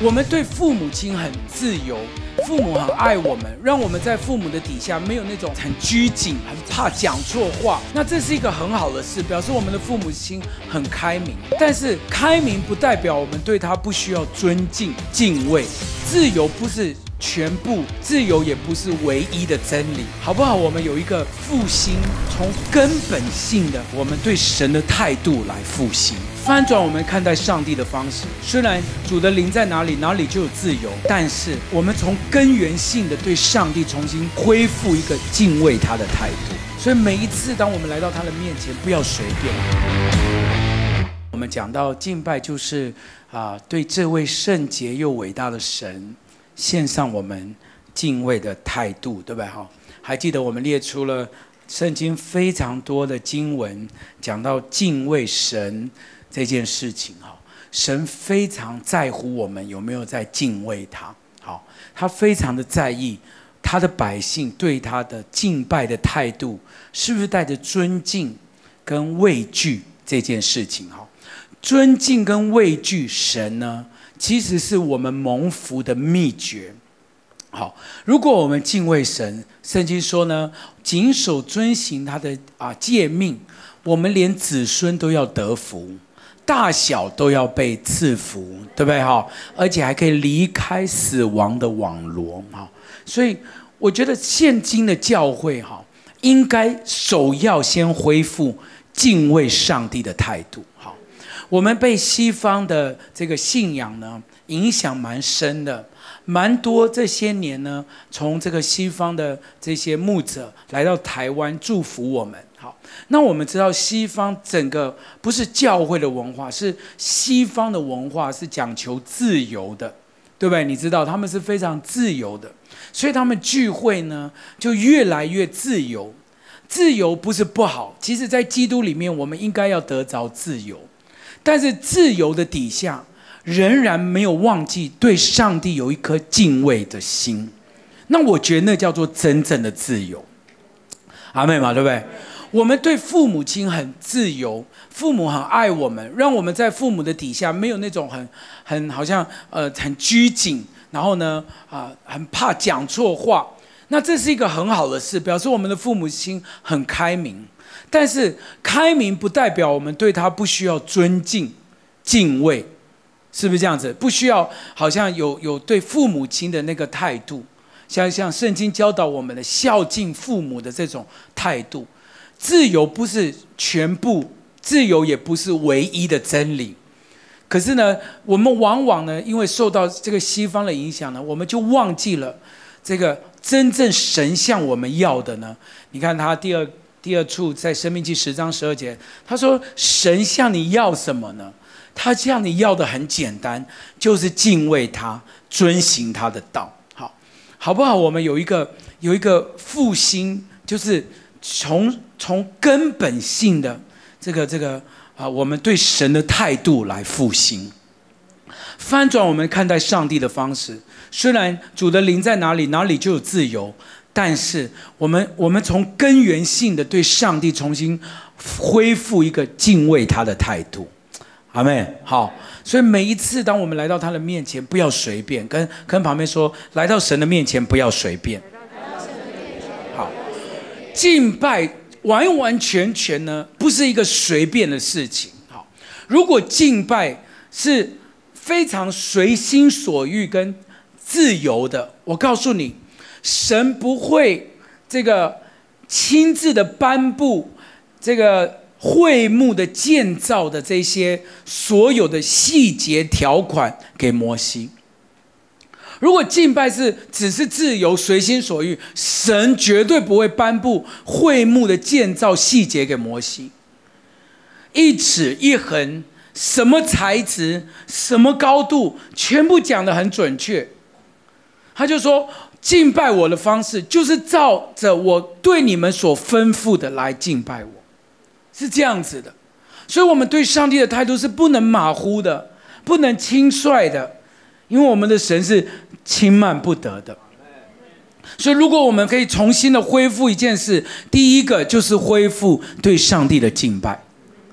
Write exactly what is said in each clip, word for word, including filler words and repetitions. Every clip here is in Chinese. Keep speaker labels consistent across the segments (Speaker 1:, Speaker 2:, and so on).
Speaker 1: 我们对父母亲很自由，父母很爱我们，让我们在父母的底下没有那种很拘谨、很怕讲错话。那这是一个很好的事，表示我们的父母亲很开明。但是开明不代表我们对他不需要尊敬、敬畏。自由不是全部，自由也不是唯一的真理，好不好？我们有一个复兴，从根本性的我们对神的态度来复兴，翻转我们看待上帝的方式。虽然主的灵在哪里，哪里就有自由，但是我们从根源性的对上帝重新恢复一个敬畏他的态度。所以每一次当我们来到他的面前，不要随便。我们讲到敬拜，就是啊，对这位圣洁又伟大的神献上我们敬畏的态度，对不对？哈，还记得我们列出了圣经非常多的经文，讲到敬畏神这件事情。哈，神非常在乎我们有没有在敬畏他。好，他非常的在意他的百姓对他的敬拜的态度，是不是带着尊敬跟畏惧这件事情。哈，尊敬跟畏惧神呢，其实是我们蒙福的秘诀。好，如果我们敬畏神，圣经说呢，谨守遵行他的啊诫命，我们连子孙都要得福，大小都要被赐福，对不对？哈，而且还可以离开死亡的网罗。哈，所以我觉得现今的教会哈，应该首要先恢复敬畏上帝的态度。好，我们被西方的这个信仰呢影响蛮深的，蛮多这些年呢，从这个西方的这些牧者来到台湾祝福我们。好，那我们知道西方整个不是教会的文化，是西方的文化是讲求自由的，对不对？你知道他们是非常自由的，所以他们聚会呢就越来越自由。自由不是不好，其实在基督里面我们应该要得着自由，但是自由的底下仍然没有忘记对上帝有一颗敬畏的心。那我觉得那叫做真正的自由。阿们嘛，对不对？我们对父母亲很自由，父母很爱我们，让我们在父母的底下没有那种很很好像呃很拘谨，然后呢啊、呃、很怕讲错话。那这是一个很好的事，表示我们的父母亲很开明。但是开明不代表我们对他不需要尊敬、敬畏，是不是这样子？不需要好像有有对父母亲的那个态度，像像圣经教导我们的孝敬父母的这种态度。自由不是全部，自由也不是唯一的真理。可是呢，我们往往呢，因为受到这个西方的影响呢，我们就忘记了这个真正神向我们要的呢。你看他第二第二处在申命记十章十二节，他说神向你要什么呢？他向你要的很简单，就是敬畏他，遵行他的道。好，好不好？我们有一个有一个复兴，就是从从根本性的这个这个啊，我们对神的态度来复兴，翻转我们看待上帝的方式。虽然主的灵在哪里，哪里就有自由，但是我们我们从根源性的对上帝重新恢复一个敬畏他的态度。阿们。好，所以每一次当我们来到他的面前，不要随便，跟跟旁边说，来到神的面前不要随便。好，敬拜完完全全呢不是一个随便的事情。好，如果敬拜是非常随心所欲跟自由的，我告诉你，神不会这个亲自的颁布这个会幕的建造的这些所有的细节条款给摩西。如果敬拜是只是自由随心所欲，神绝对不会颁布会幕的建造细节给摩西。一尺一横，什么材质，什么高度，全部讲得很准确。他就说，敬拜我的方式就是照着我对你们所吩咐的来敬拜我，是这样子的。所以我们对上帝的态度是不能马虎的，不能轻率的，因为我们的神是轻慢不得的。所以如果我们可以重新的恢复一件事，第一个就是恢复对上帝的敬拜。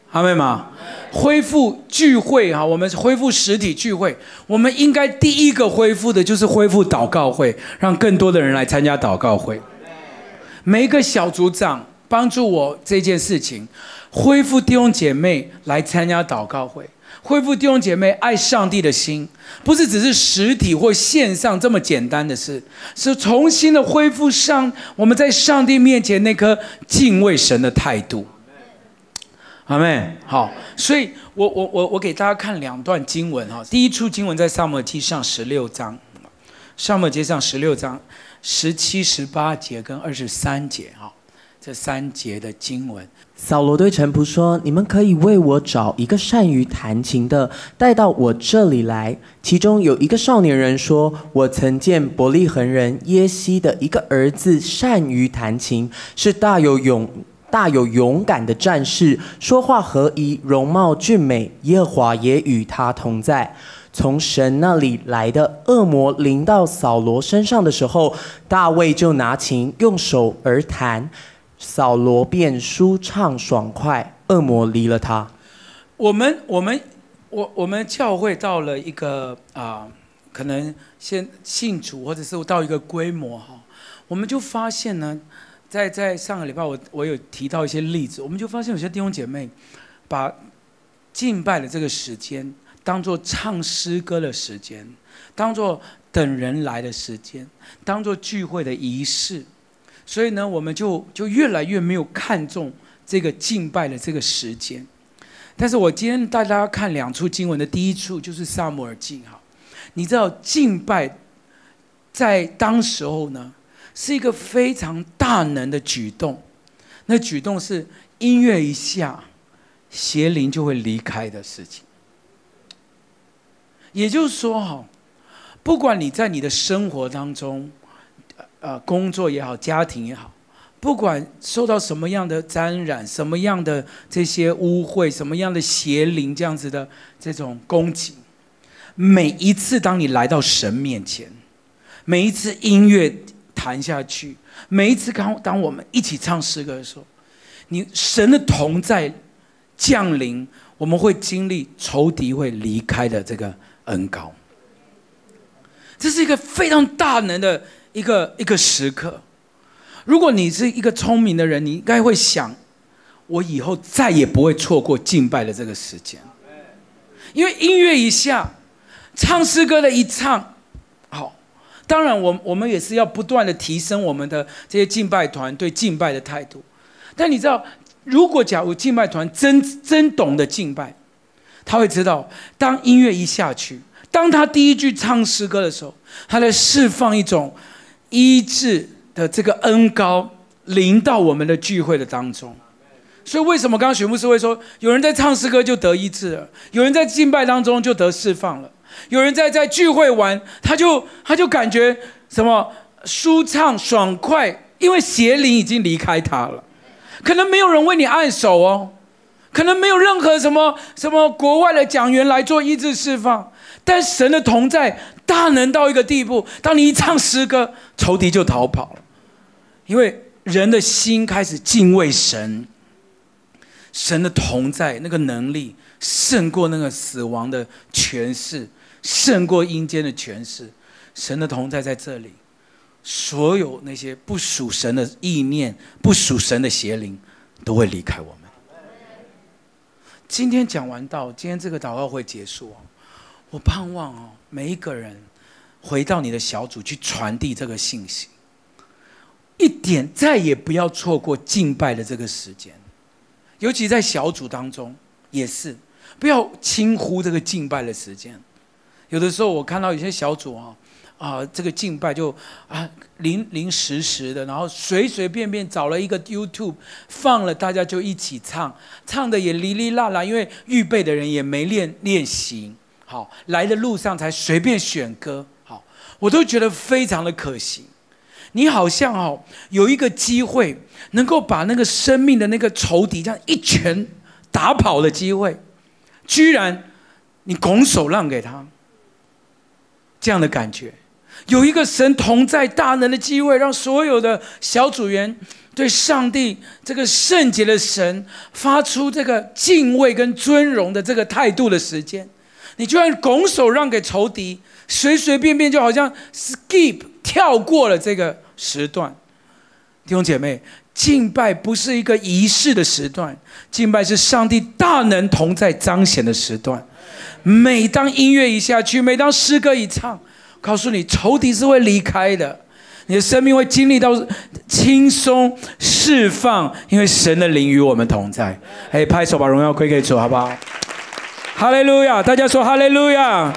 Speaker 1: 阿们吗？恢复聚会哈，我们恢复实体聚会，我们应该第一个恢复的就是恢复祷告会，让更多的人来参加祷告会。每一个小组长帮助我这件事情，恢复弟兄姐妹来参加祷告会，恢复弟兄姐妹爱上帝的心，不是只是实体或线上这么简单的事，是重新的恢复上我们在上帝面前那颗敬畏神的态度。阿们。好，所以我我我我给大家看两段经文哈。第一处经文在撒母耳记上十六章，撒母耳记上十六章十七、十八节跟二十三节哈，这三节的经文。
Speaker 2: 扫罗对臣仆说：“你们可以为我找一个善于弹琴的，带到我这里来。”其中有一个少年人说：“我曾见伯利恒人耶西的一个儿子善于弹琴，是大有勇。”大有勇敢的战士，说话和宜，容貌俊美，耶和华也与他同在。从神那里来的恶魔临到扫罗身上的时候，大卫就拿琴用手而弹，扫罗便舒畅爽快，恶魔离了他。
Speaker 1: 我们我们我我们教会到了一个啊、呃，可能先信主，或者是到一个规模哈，我们就发现呢。在在上个礼拜我，我我有提到一些例子，我们就发现有些弟兄姐妹把敬拜的这个时间当作唱诗歌的时间，当作等人来的时间，当作聚会的仪式，所以呢，我们就就越来越没有看重这个敬拜的这个时间。但是我今天带大家看两处经文的第一处就是撒母耳记哈，你知道敬拜在当时候呢？是一个非常大能的举动，那举动是音乐一下，邪灵就会离开的事情。也就是说，哈，不管你在你的生活当中，呃，工作也好，家庭也好，不管受到什么样的沾染，什么样的这些污秽，什么样的邪灵这样子的这种攻击，每一次当你来到神面前，每一次音乐弹下去，每一次当当我们一起唱诗歌的时候，你神的同在降临，我们会经历仇敌会离开的这个恩膏。这是一个非常大能的一个一个时刻。如果你是一个聪明的人，你应该会想，我以后再也不会错过敬拜的这个时间，因为音乐一下，唱诗歌的一唱，好。当然我，我们也是要不断的提升我们的这些敬拜团对敬拜的态度。但你知道，如果假如敬拜团真真懂得敬拜，他会知道，当音乐一下去，当他第一句唱诗歌的时候，他在释放一种医治的这个恩膏临到我们的聚会的当中。所以为什么刚刚许牧师会说，有人在唱诗歌就得医治了，有人在敬拜当中就得释放了？有人在在聚会玩，他就他就感觉什么舒畅爽快，因为邪灵已经离开他了。可能没有人为你按手哦，可能没有任何什么什么国外的讲员来做医治释放，但神的同在大能到一个地步，当你一唱诗歌，仇敌就逃跑了，因为人的心开始敬畏神，神的同在那个能力胜过那个死亡的权势。胜过阴间的权势，神的同在在这里，所有那些不属神的意念、不属神的邪灵，都会离开我们。今天讲完道，今天这个祷告会结束，我盼望哦，每一个人回到你的小组去传递这个信息，一点再也不要错过敬拜的这个时间，尤其在小组当中也是，不要轻忽这个敬拜的时间。有的时候我看到有些小组啊，啊，这个敬拜就啊临临时时的，然后随随便便找了一个 YouTube 放了，大家就一起唱，唱的也哩哩啦啦，因为预备的人也没练练习，好，来的路上才随便选歌，好，我都觉得非常的可惜。你好像哦有一个机会能够把那个生命的那个仇敌这样一拳打跑的机会，居然你拱手让给他。这样的感觉， 有一个神同在大能的机会，让所有的小组员对上帝这个圣洁的神发出这个敬畏跟尊荣的这个态度的时间，你居然拱手让给仇敌，随随便便就好像 skip 跳过了这个时段。弟兄姐妹，敬拜不是一个仪式的时段，敬拜是上帝大能同在彰显的时段。每当音乐一下去，每当诗歌一唱，告诉你仇敌是会离开的，你的生命会经历到轻松释放，因为神的灵与我们同在。哎，拍手把荣耀归给主，好不好？哈利路亚！大家说哈利路亚！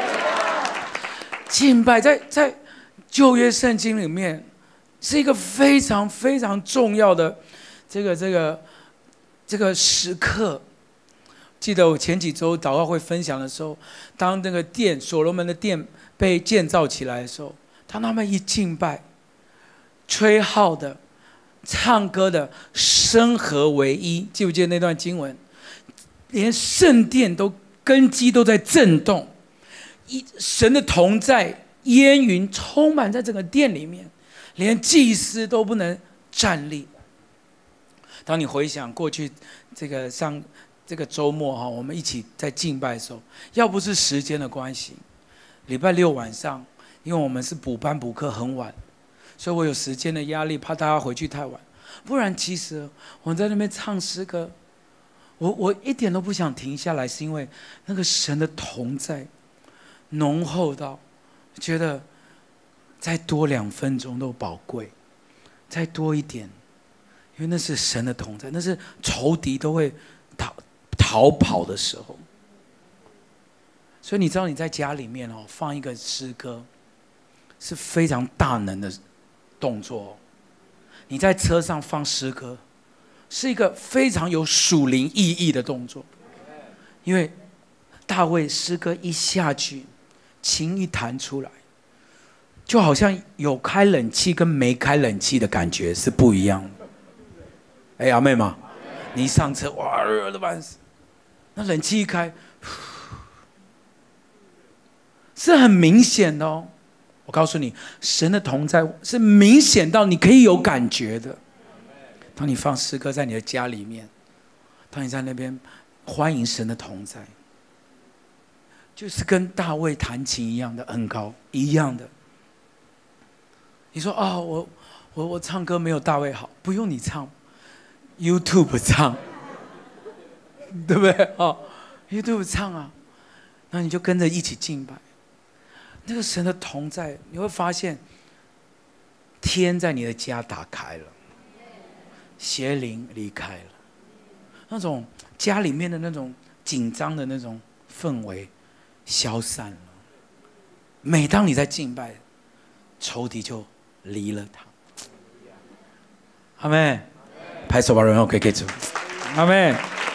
Speaker 1: 敬拜在在旧约圣经里面是一个非常非常重要的这个这个这个时刻。记得我前几周祷告会分享的时候，当那个殿所罗门的殿被建造起来的时候，当他们一敬拜，吹号的、唱歌的，声合为一，记不记得那段经文？连圣殿都根基都在震动，神的同在，烟云充满在整个殿里面，连祭司都不能站立。当你回想过去这个上这个周末哈，我们一起在敬拜的时候，要不是时间的关系，礼拜六晚上，因为我们是补班补课很晚，所以我有时间的压力，怕大家回去太晚。不然其实我们在那边唱诗歌，我我一点都不想停下来，是因为那个神的同在浓厚到觉得再多两分钟都宝贵，再多一点，因为那是神的同在，那是仇敌都会逃逃跑的时候。所以你知道你在家里面哦放一个诗歌是非常大能的动作哦，你在车上放诗歌是一个非常有属灵意义的动作，因为大卫诗歌一下去，琴一弹出来，就好像有开冷气跟没开冷气的感觉是不一样的。哎，阿妹嘛，你一上车哇热的半死，那冷气一开，是很明显的哦。我告诉你，神的同在是明显到你可以有感觉的。当你放诗歌在你的家里面，当你在那边欢迎神的同在，就是跟大卫弹琴一样的恩膏一样的。你说啊、哦，我我我唱歌没有大卫好，不用你唱 ，YouTube 唱，对不对？哦 ，YouTube 唱啊，那你就跟着一起敬拜。那个神的同在，你会发现天在你的家打开了，邪灵离开了，那种家里面的那种紧张的那种氛围消散了。每当你在敬拜，仇敌就离了他。阿们，拍手把荣耀归给主。阿们，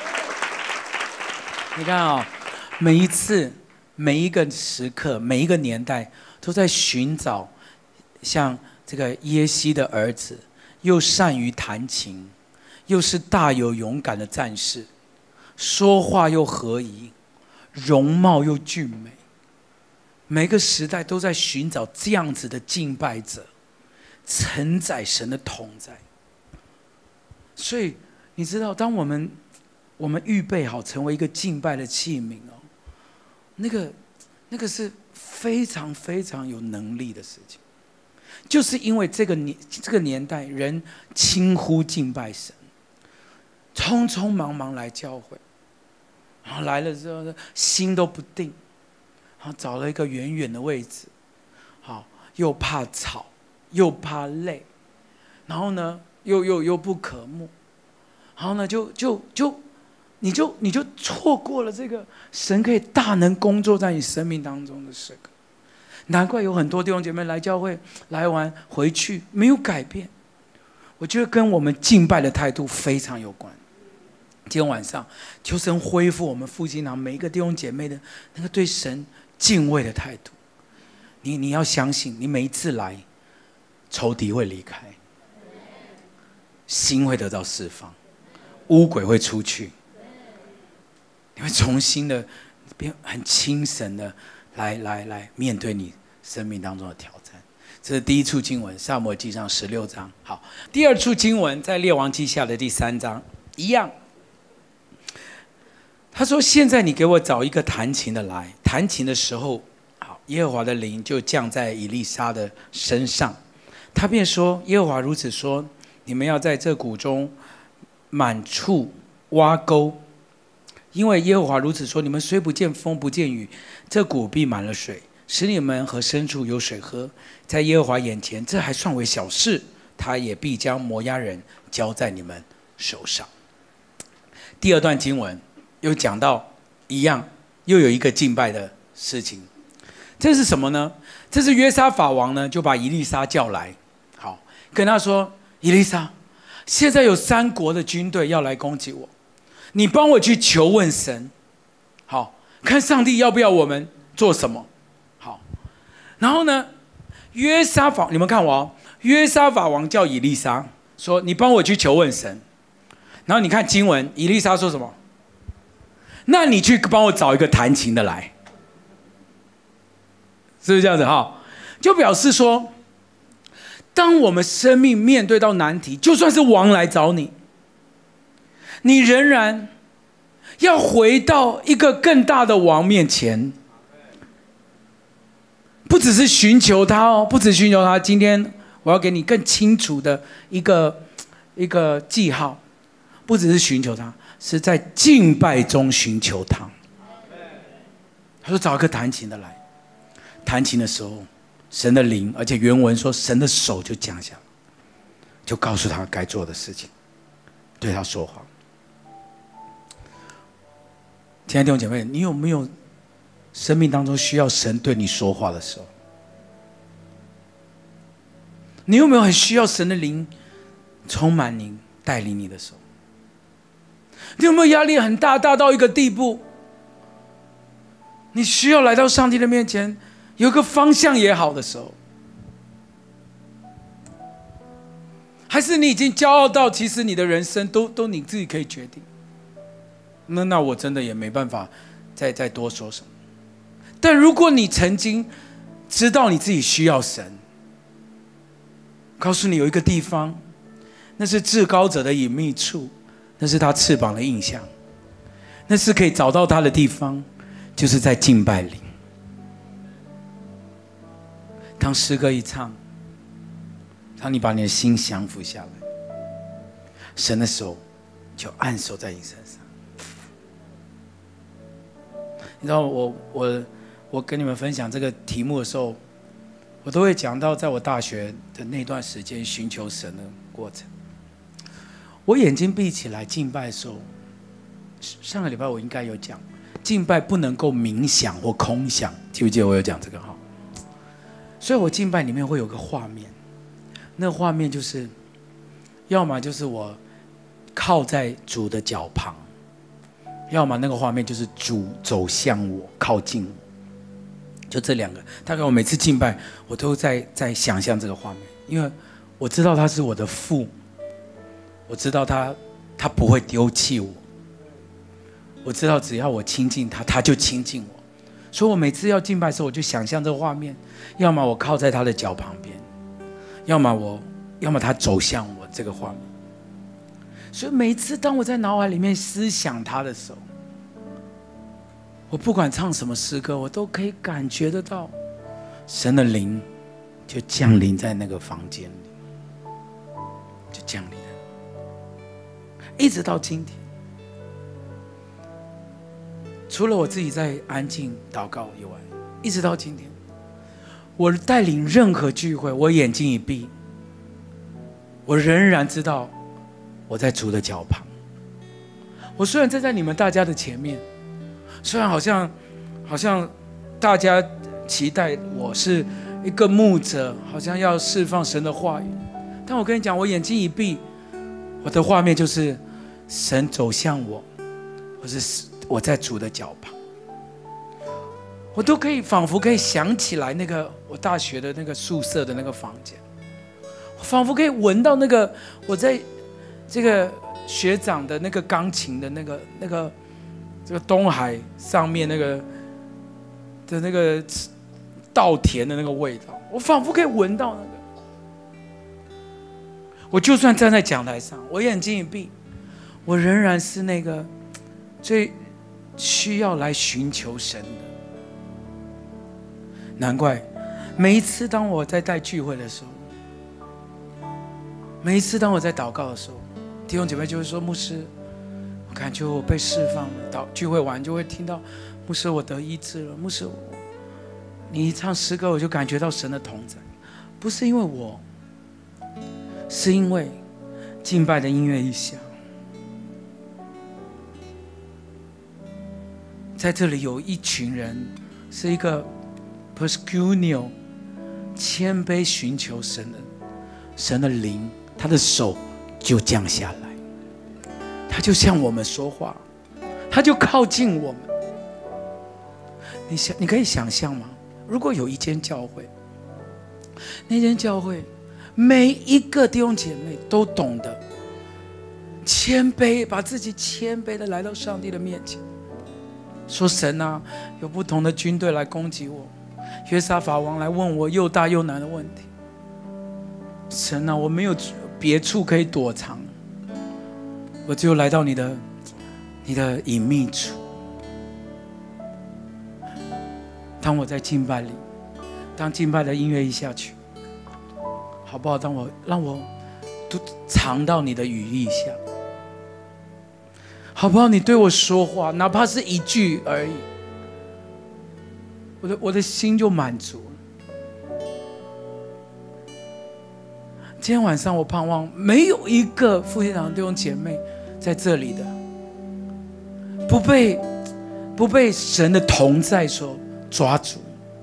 Speaker 1: 你看啊、哦，每一次。每一个时刻，每一个年代，都在寻找像这个耶西的儿子，又善于弹琴，又是大有勇敢的战士，说话又合宜，容貌又俊美。每个时代都在寻找这样子的敬拜者，承载神的同在。所以你知道，当我们我们预备好成为一个敬拜的器皿哦。那个，那个是非常非常有能力的事情，就是因为这个年这个年代人轻忽敬拜神，匆匆忙忙来教会，然后来了之后心都不定，然后找了一个远远的位置，好又怕吵又怕累，然后呢又又又不可慕，然后呢就就就。你就你就错过了这个神可以大能工作在你生命当中的时刻，难怪有很多弟兄姐妹来教会来完回去没有改变。我觉得跟我们敬拜的态度非常有关。今天晚上求神恢复我们复兴堂每一个弟兄姐妹的那个对神敬畏的态度。你你要相信，你每一次来，仇敌会离开，心会得到释放，污鬼会出去。你会重新的变很清神的来来来面对你生命当中的挑战。这是第一处经文，撒母耳记上十六章。好，第二处经文在列王记下的第三章，一样。他说：“现在你给我找一个弹琴的来。”弹琴的时候，好，耶和华的灵就降在以利沙的身上。他便说：“耶和华如此说，你们要在这谷中满处挖沟，因为耶和华如此说：你们虽不见风不见雨，这谷必满了水，使你们和牲畜有水喝。在耶和华眼前，这还算为小事，他也必将摩押人交在你们手上。”第二段经文又讲到一样，又有一个敬拜的事情。这是什么呢？这是约沙法王呢，就把以利沙叫来，好，跟他说：“以利沙，现在有三国的军队要来攻击我，你帮我去求问神，好，看上帝要不要我们做什么。”好，然后呢，约沙法，你们看我哦，约沙法王叫以利沙说：“你帮我去求问神。”然后你看经文，以利沙说什么？那你去帮我找一个弹琴的来，是不是这样子哈？就表示说，当我们生命面对到难题，就算是王来找你，你仍然要回到一个更大的王面前，不只是寻求他哦，不只寻求他。今天我要给你更清楚的一个一个记号，不只是寻求他。是在敬拜中寻求他。他说：“找一个弹琴的来。”弹琴的时候，神的灵，而且原文说神的手就降下，就告诉他该做的事情，对他说话。亲爱的弟兄姐妹，你有没有生命当中需要神对你说话的时候？你有没有很需要神的灵充满你、带领你的时候？你有没有压力很大，大到一个地步，你需要来到上帝的面前，有个方向也好的时候？还是你已经骄傲到，其实你的人生都都你自己可以决定？那那我真的也没办法再再多说什么。但如果你曾经知道你自己需要神，告诉你有一个地方，那是至高者的隐秘处，那是他翅膀的印象，那是可以找到他的地方，就是在敬拜里。当诗歌一唱，当你把你的心降服下来，神的手就按手在你身上。你知道我我我跟你们分享这个题目的时候，我都会讲到在我大学的那段时间寻求神的过程。我眼睛闭起来敬拜的时候，上个礼拜我应该有讲，敬拜不能够冥想或空想，记不记得我有讲这个哈？所以我敬拜里面会有个画面，那个画面就是，要么就是我靠在主的脚旁，要么那个画面就是主走向我，靠近我，就这两个。大概我每次敬拜，我都在在想象这个画面，因为我知道他是我的父。我知道他，他不会丢弃我。我知道只要我亲近他，他就亲近我。所以我每次要敬拜的时候，我就想象这个画面：要么我靠在他的脚旁边，要么我，要么他走向我。这个画面。所以每一次当我在脑海里面思想他的时候，我不管唱什么诗歌，我都可以感觉得到，神的灵就降临在那个房间里，就降临。一直到今天，除了我自己在安静祷告以外，一直到今天，我带领任何聚会，我眼睛一闭，我仍然知道我在主的脚旁。我虽然站在你们大家的前面，虽然好像好像大家期待我是一个牧者，好像要释放神的话语，但我跟你讲，我眼睛一闭，我的画面就是神走向我，或是我在主的脚旁，我都可以仿佛可以想起来那个我大学的那个宿舍的那个房间，我仿佛可以闻到那个我在这个学长的那个钢琴的那个那个这个东海上面那个的那个稻田的那个味道，我仿佛可以闻到那个。我就算站在讲台上，我眼睛一闭，我仍然是那个最需要来寻求神的。难怪每一次当我在带聚会的时候，每一次当我在祷告的时候，弟兄姐妹就会说：牧师，我感觉我被释放了。祷聚会完就会听到：牧师，我得医治了。牧师，你一唱诗歌，我就感觉到神的同在。不是因为我，是因为敬拜的音乐一响，在这里有一群人，是一个 proskuneo 谦卑寻求神的神的灵，他的手就降下来，他就向我们说话，他就靠近我们。你想，你可以想象吗？如果有一间教会，那间教会每一个弟兄姐妹都懂得谦卑，把自己谦卑的来到上帝的面前，说：神啊，有不同的军队来攻击我，约沙法王来问我又大又难的问题。神啊，我没有别处可以躲藏，我只有来到你的你的隐秘处。当我在敬拜里，当敬拜的音乐一下去，好不好？当我让我都藏到你的羽翼下，好不好？你对我说话，哪怕是一句而已，我的我的心就满足了。今天晚上，我盼望没有一个复兴堂弟兄姐妹在这里的，不被不被神的同在所抓住。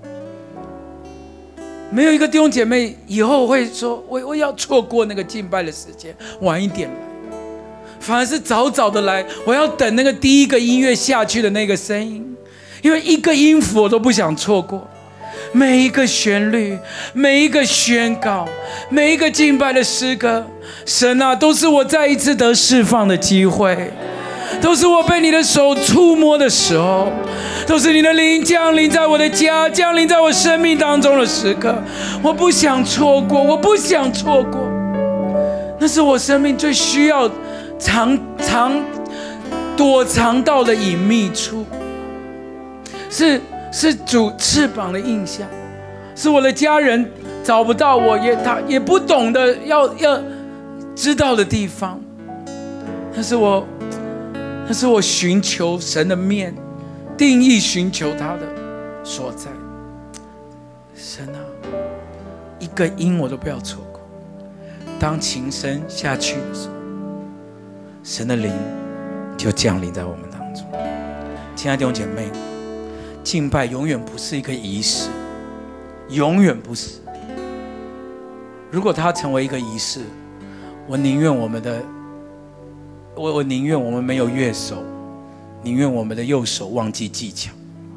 Speaker 1: 没有一个弟兄姐妹以后会说我我要错过那个敬拜的时间，晚一点来，反而是早早的来，我要等那个第一个音乐下去的那个声音，因为一个音符我都不想错过。每一个旋律，每一个宣告，每一个敬拜的诗歌，神啊，都是我再一次得释放的机会，都是我被你的手触摸的时候，都是你的灵降临在我的家，降临在我生命当中的时刻。我不想错过，我不想错过，那是我生命最需要藏藏躲藏到的隐秘处，是是主翅膀的印象，是我的家人找不到我，也他也不懂得要要知道的地方。那是我，那是我寻求神的面，定义寻求他的所在。神啊，一个音我都不要错过。当琴声下去的时候，神的灵就降临在我们当中。亲爱的弟兄姐妹，敬拜永远不是一个仪式，永远不是。如果它成为一个仪式，我宁愿我们的，我我宁愿我们没有乐手，宁愿我们的右手忘记技巧。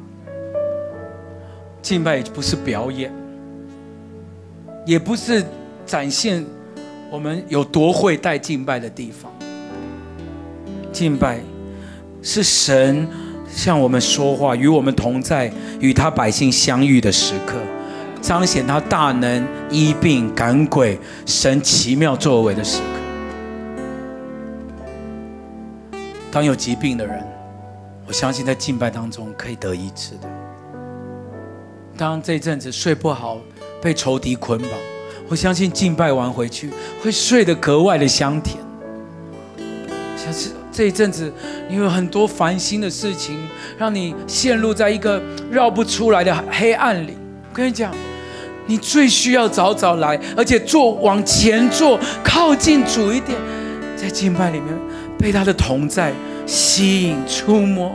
Speaker 1: 敬拜也不是表演，也不是展现我们有多会带敬拜的地方。敬拜是神向我们说话，与我们同在，与他百姓相遇的时刻，彰显他大能、医病、赶鬼、神奇妙作为的时刻。当有疾病的人，我相信在敬拜当中可以得医治的。当这一阵子睡不好，被仇敌捆绑，我相信敬拜完回去会睡得格外的香甜。像是这一阵子你有很多烦心的事情，让你陷入在一个绕不出来的黑暗里。我跟你讲，你最需要早早来，而且坐往前坐，靠近主一点，在敬拜里面被他的同在吸引、触摸。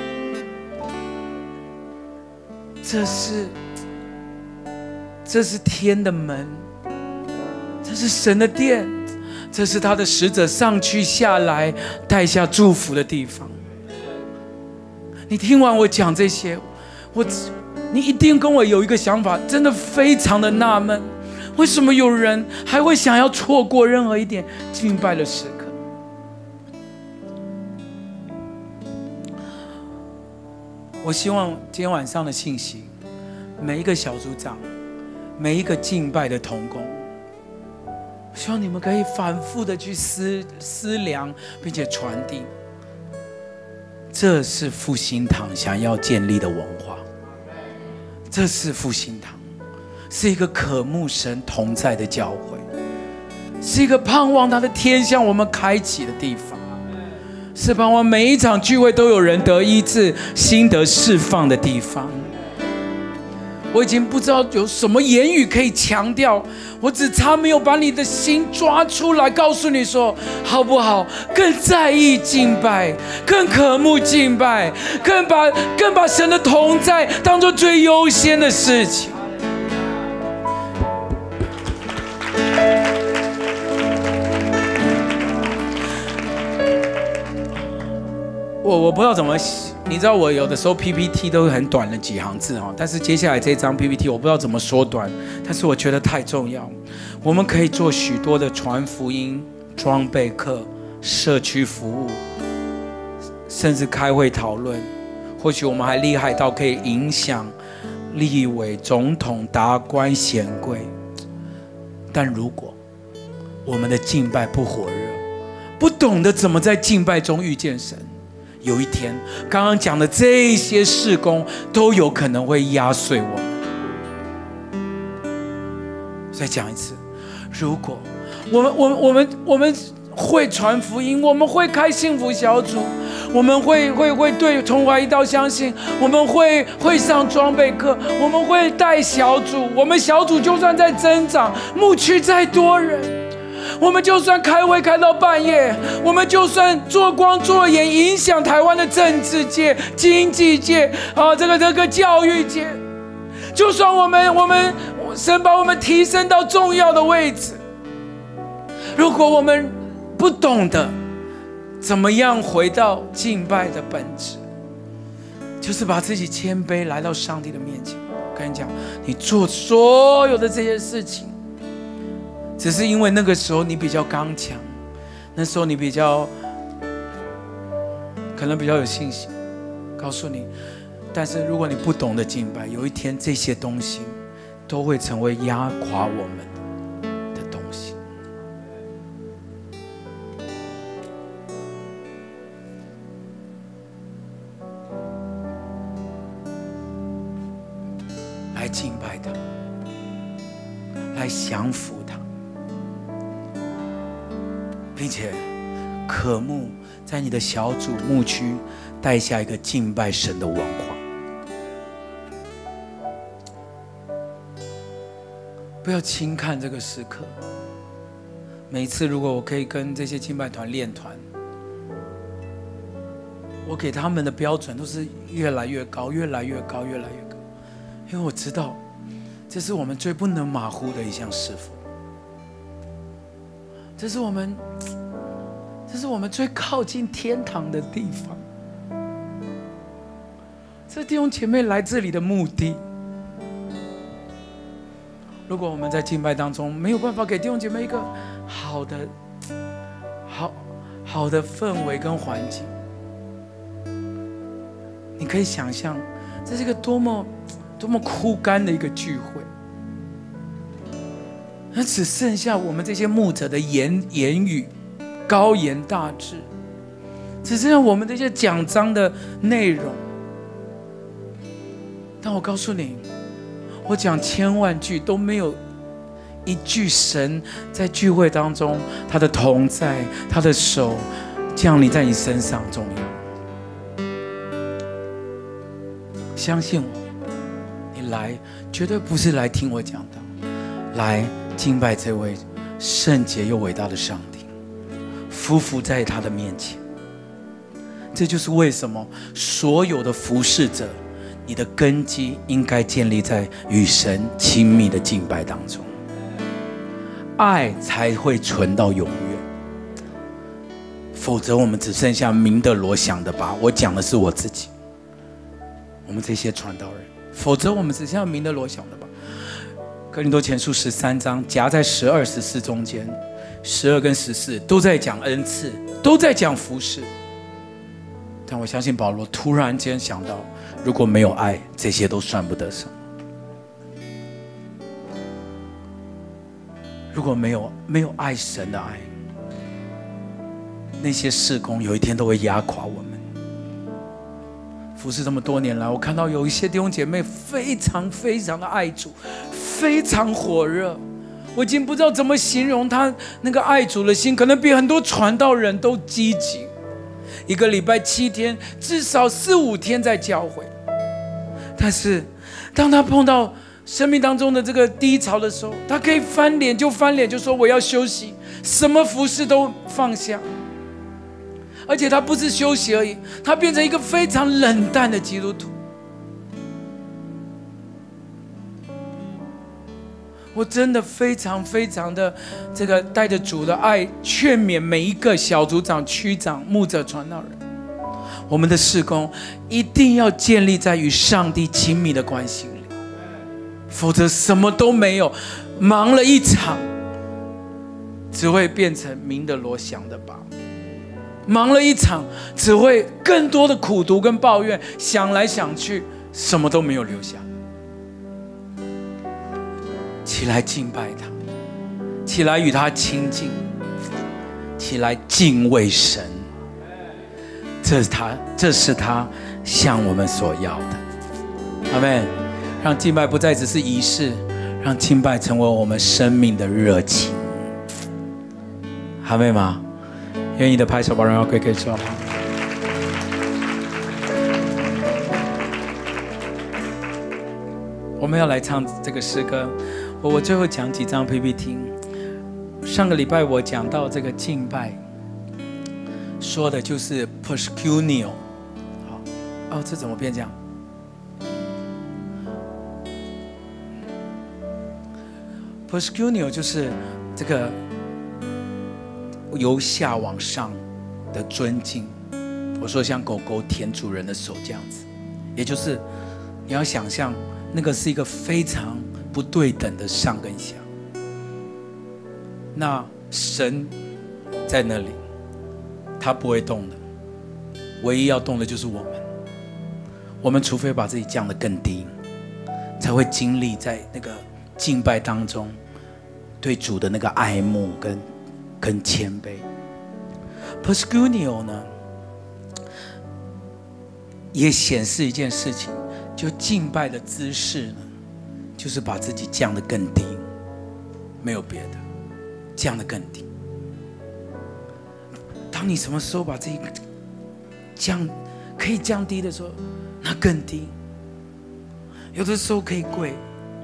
Speaker 1: 这是这是天的门，这是神的殿，这是他的使者上去下来带下祝福的地方。你听完我讲这些，我你一定跟我有一个想法，真的非常的纳闷，为什么有人还会想要错过任何一点敬拜的时刻？我希望今天晚上的信息每一个小组长，每一个敬拜的同工，希望你们可以反复的去思思量，并且传递。这是复兴堂想要建立的文化，这是复兴堂，是一个渴慕神同在的教会，是一个盼望他的天向我们开启的地方，是盼望每一场聚会都有人得医治、心得释放的地方。我已经不知道有什么言语可以强调，我只差没有把你的心抓出来，告诉你说好不好？更在意敬拜，更渴慕敬拜，更把更把神的同在当作最优先的事情。我我不知道怎么，你知道我有的时候 P P T 都很短的几行字哈，但是接下来这张 P P T 我不知道怎么缩短，但是我觉得太重要。我们可以做许多的传福音、装备课、社区服务，甚至开会讨论。或许我们还厉害到可以影响立委、总统、达官、显贵。但如果我们的敬拜不火热，不懂得怎么在敬拜中遇见神，有一天，刚刚讲的这些事工都有可能会压碎我们。再讲一次，如果我们、我们、我们、我们会传福音，我们会开幸福小组，我们会会会对从怀疑到相信，我们会会上装备课，我们会带小组，我们小组就算在增长，牧区再多人。我们就算开会开到半夜，我们就算做光做盐，影响台湾的政治界、经济界啊，这个这个教育界，就算我们我们神把我们提升到重要的位置，如果我们不懂得怎么样回到敬拜的本质，就是把自己谦卑来到上帝的面前。我跟你讲，你做所有的这些事情，只是因为那个时候你比较刚强，那时候你比较可能比较有信心，告诉你。但是如果你不懂得敬拜，有一天这些东西都会成为压垮我们的东西。来敬拜他，来降服他，并且渴慕在你的小组牧区带下一个敬拜神的文化。不要轻看这个时刻。每一次如果我可以跟这些敬拜团练团，我给他们的标准都是越来越高，越来越高，越来越高，因为我知道这是我们最不能马虎的一项侍奉，这是我们这是我们最靠近天堂的地方，这弟兄姐妹来这里的目的。如果我们在敬拜当中没有办法给弟兄姐妹一个好的好好的氛围跟环境，你可以想象这是一个多么多么枯干的一个聚会，那只剩下我们这些牧者的言言语高言大志，只剩下我们这些讲章的内容。但我告诉你，我讲千万句都没有一句神在聚会当中他的同在，他的手降临在你身上重要。相信我，你来绝对不是来听我讲道，来敬拜这位圣洁又伟大的上帝，匍匐在他的面前。这就是为什么所有的服侍者，你的根基应该建立在与神亲密的敬拜当中，爱才会存到永远。否则我们只剩下明的罗想的吧，我讲的是我自己，我们这些传道人，否则我们只剩下明的罗想的吧。哥林多前书十三章夹在十二十四中间，十二跟十四都在讲恩赐，都在讲服事。但我相信保罗突然间想到，如果没有爱，这些都算不得什么。 如果没有没有爱神的爱，那些事工有一天都会压垮我们。服侍这么多年来，我看到有一些弟兄姐妹非常非常的爱主，非常火热，我已经不知道怎么形容他那个爱主的心，可能比很多传道人都积极。一个礼拜七天，至少四五天在教会。但是当他碰到生命当中的这个低潮的时候，他可以翻脸就翻脸，就说我要休息，什么服事都放下。而且他不是休息而已，他变成一个非常冷淡的基督徒。我真的非常非常的这个带着主的爱劝勉每一个小组长、区长、牧者、传道人，我们的事工一定要建立在与上帝亲密的关系里，否则什么都没有，忙了一场，只会变成鸣得锣响的拔。忙了一场，只会更多的苦毒跟抱怨，想来想去，什么都没有留下。起来敬拜他，起来与他亲近，起来敬畏神，这是他，这是他向我们所要的。阿们。让敬拜不再只是仪式，让敬拜成为我们生命的热情。阿们吗？愿意的拍手把荣耀归给主。我们要来唱这个诗歌，我我最后讲几张 P P T。上个礼拜我讲到这个敬拜，说的就是 proskuneo。好，哦，这怎么变这样？proskuneo 就是这个由下往上的尊敬。我说像狗狗舔主人的手这样子，也就是你要想象那个是一个非常不对等的上跟下。那神在那里，他不会动的，唯一要动的就是我们。我们除非把自己降得更低，才会经历在那个敬拜当中对主的那个爱慕跟跟谦卑。proskuneo 呢，也显示一件事情，就敬拜的姿势呢，就是把自己降得更低，没有别的，降得更低。当你什么时候把自己降，可以降低的时候，那更低。有的时候可以跪，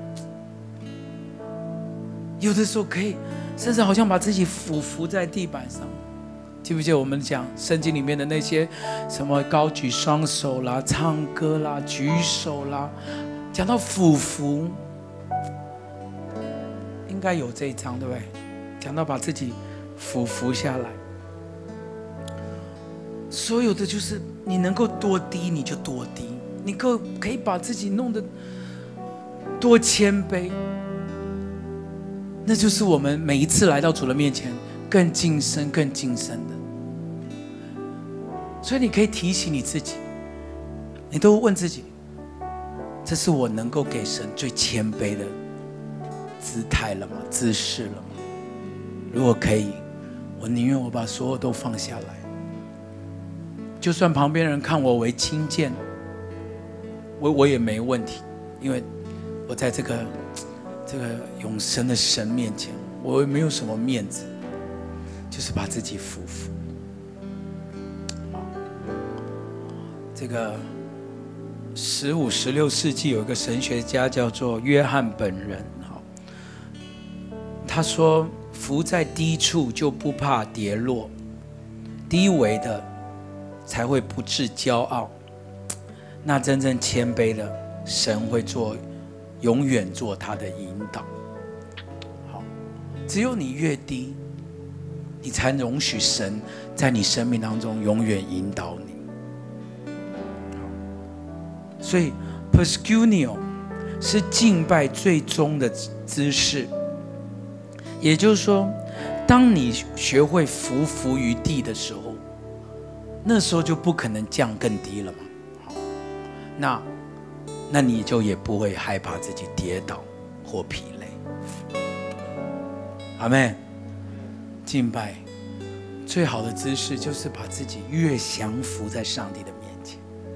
Speaker 1: 有的时候可以，甚至好像把自己俯伏在地板上。记不记得我们讲圣经里面的那些什么高举双手啦、唱歌啦、举手啦，讲到俯伏，应该有这一章对不对？讲到把自己俯伏下来，所有的就是你能够多低你就多低，你可可以把自己弄得多谦卑，那就是我们每一次来到主的面前更晋升、更晋升的。所以你可以提醒你自己，你都问自己，这是我能够给神最谦卑的姿态了吗？姿势了吗？如果可以，我宁愿我把所有都放下来，就算旁边人看我为轻贱，我我也没问题，因为我在这个这个永生的神面前，我也没有什么面子，就是把自己俯伏。这个十五、十六世纪有一个神学家叫做约翰本人，他说：“伏在低处就不怕跌落，低微的才会不致骄傲。那真正谦卑的，神会做，永远做他的引导。好，只有你越低，你才容许神在你生命当中永远引导你。所以 proskuneo 是敬拜最终的姿势，也就是说，当你学会伏伏于地的时候，那时候就不可能降更低了嘛。好，那那你就也不会害怕自己跌倒或疲累。 阿们。敬拜最好的姿势就是把自己越降服在上帝的面前。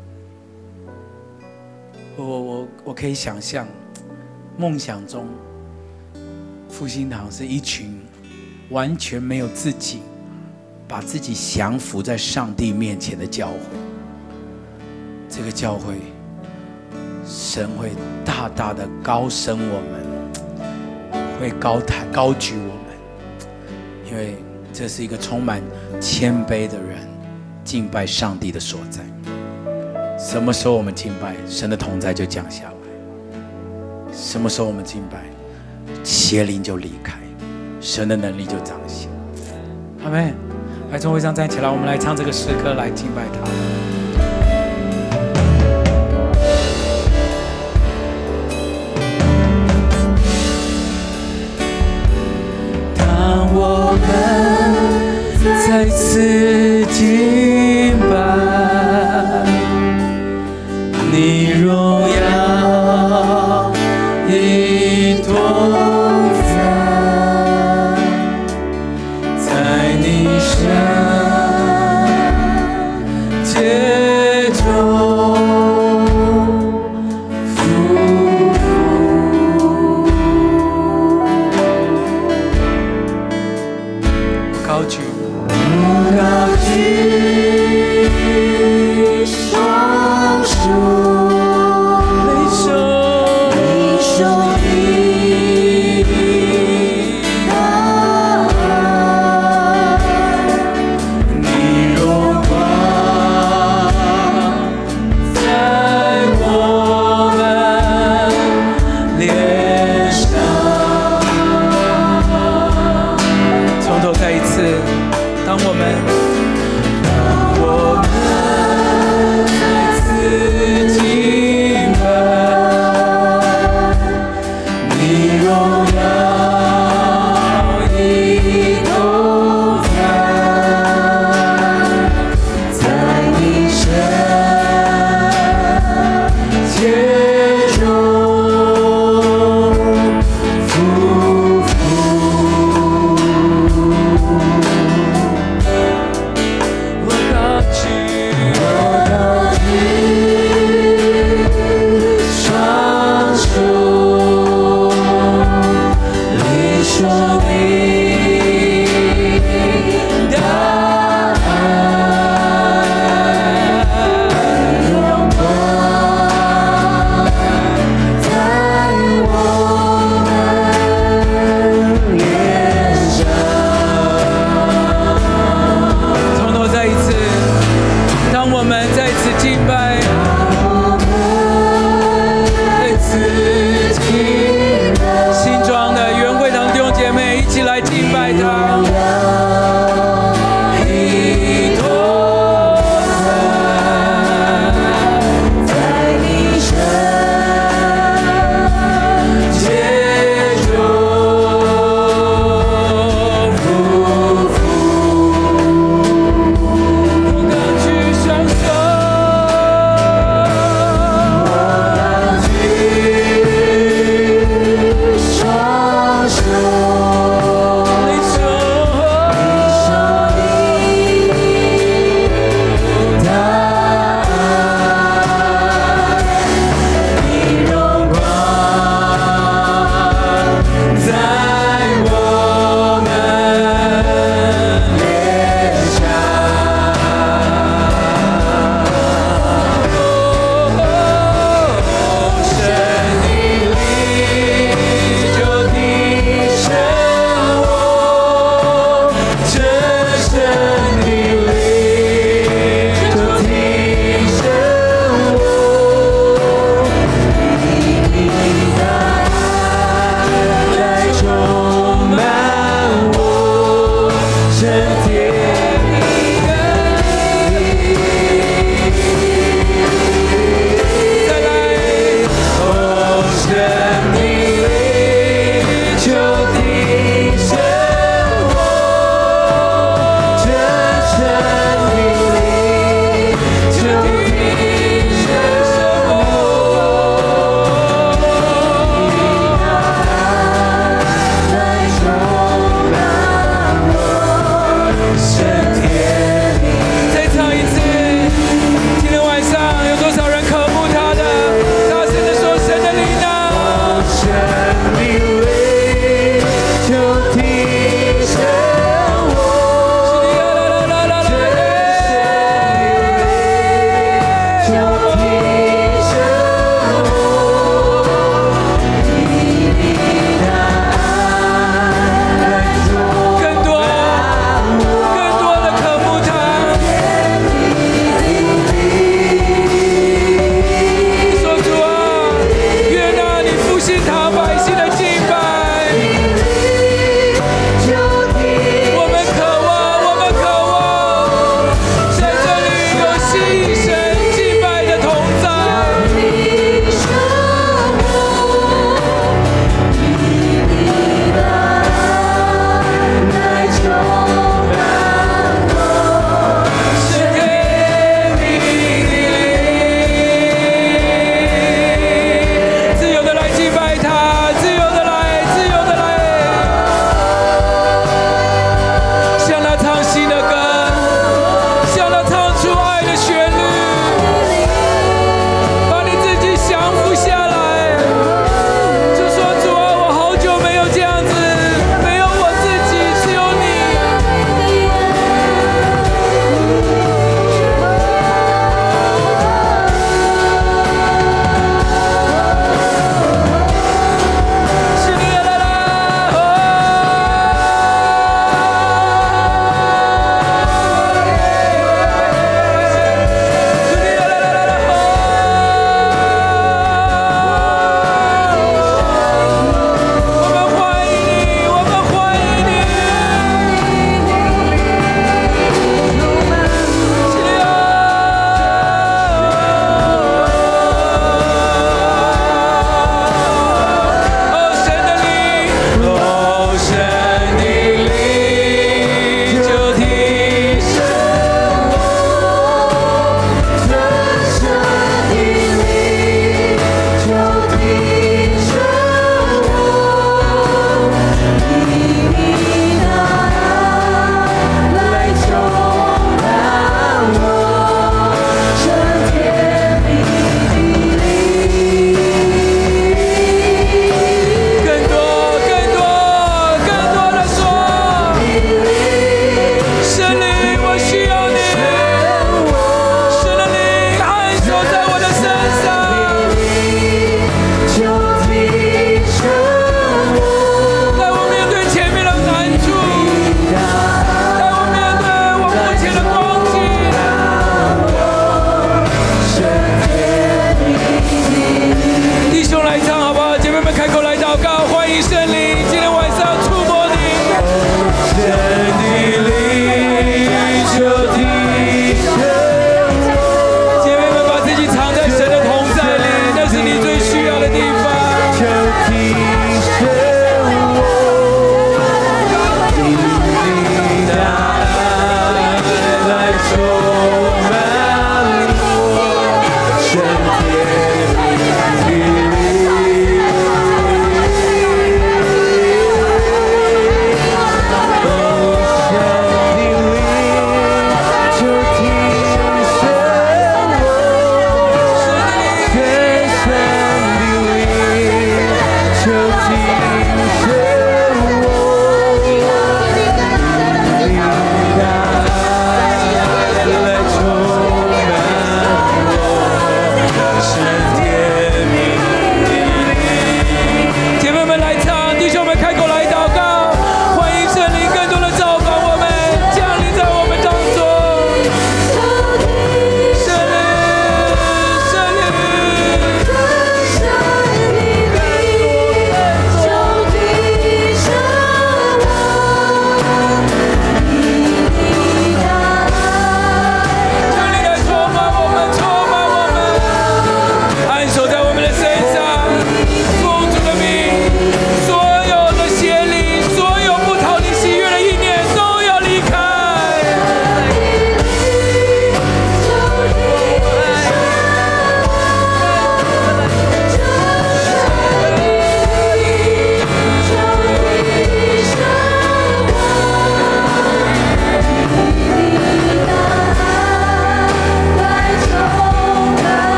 Speaker 1: 我我我可以想象，梦想中复兴堂是一群完全没有自己，把自己降服在上帝面前的教会。这个教会，神会大大的高升我们，会高抬高举我们。因为这是一个充满谦卑的人敬拜上帝的所在。什么时候我们敬拜，神的同在就降下来；什么时候我们敬拜，邪灵就离开，神的能力就彰显。阿们。来，从会上站起来，我们来唱这个诗歌来敬拜他。